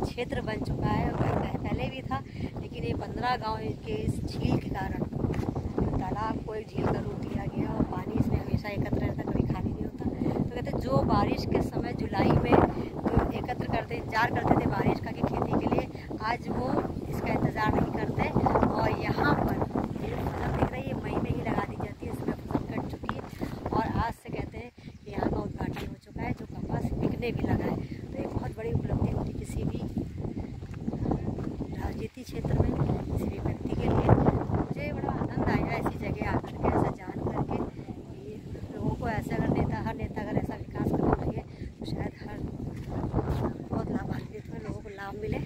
क्षेत्र बन चुका है। पहले भी था, लेकिन ये 15 गांव के इस झील के कारण, तालाब को एक झील का रूप दिया गया और पानी इसमें हमेशा एकत्र रहता, कभी खाली नहीं होता। तो कहते जो बारिश के समय जुलाई में जो एकत्र करते, इंतजार करते थे बारिश का कि खेती के लिए, आज वो इसका इंतज़ार नहीं करते। और यहाँ पर फसल दिख रही है, मई में ही लगा दी जाती है, इसमें फसल कट चुकी है और आज से कहते हैं कि यहाँ का उद्घाटन हो चुका है, जो कपास बिकने भी लगा है। तो एक बहुत बड़ी उपलब्धि होती है किसी भी राजनीति क्षेत्र में, किसी भी व्यक्ति के लिए। मुझे बड़ा आनंद आया ऐसी जगह आकर के, ऐसा जान करके कि लोगों को ऐसे अगर हर नेता अगर ऐसा विकास करना लगे तो शायद हर बहुत लाभान्वित हो, लोगों को लाभ मिले।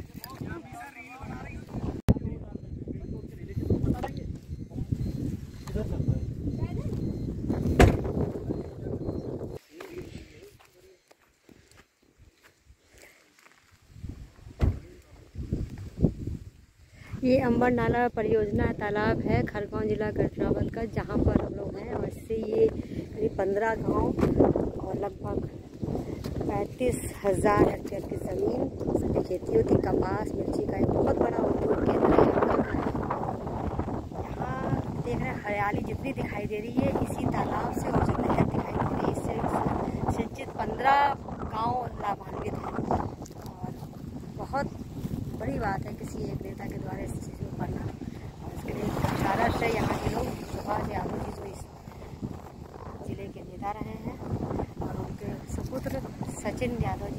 ये अंबर नाला परियोजना तालाब है खरगोन जिला गढ़चिरौली का, जहाँ पर हम लोग हैं। और इससे ये करीब 15 गांव और लगभग 35,000 हेक्टेयर की ज़मीन सभी खेती होती, कपास मिर्ची का एक बहुत बड़ा उद्योग केंद्र है यहाँ। देख रहे हैं हरियाली जितनी दिखाई दे रही है इसी तालाब से और जो नहर दिखाई दे रही है इससे सिंचित 15 गाँव लाभान्वित हैं। और बहुत बड़ी बात है किसी एक नेता के द्वारा इस चीज़ को करना, और इसके लिए भारत से यहाँ के लोग सुभाष यादव जी जो इस जिले के नेता रहे हैं और उनके सुपुत्र सचिन यादव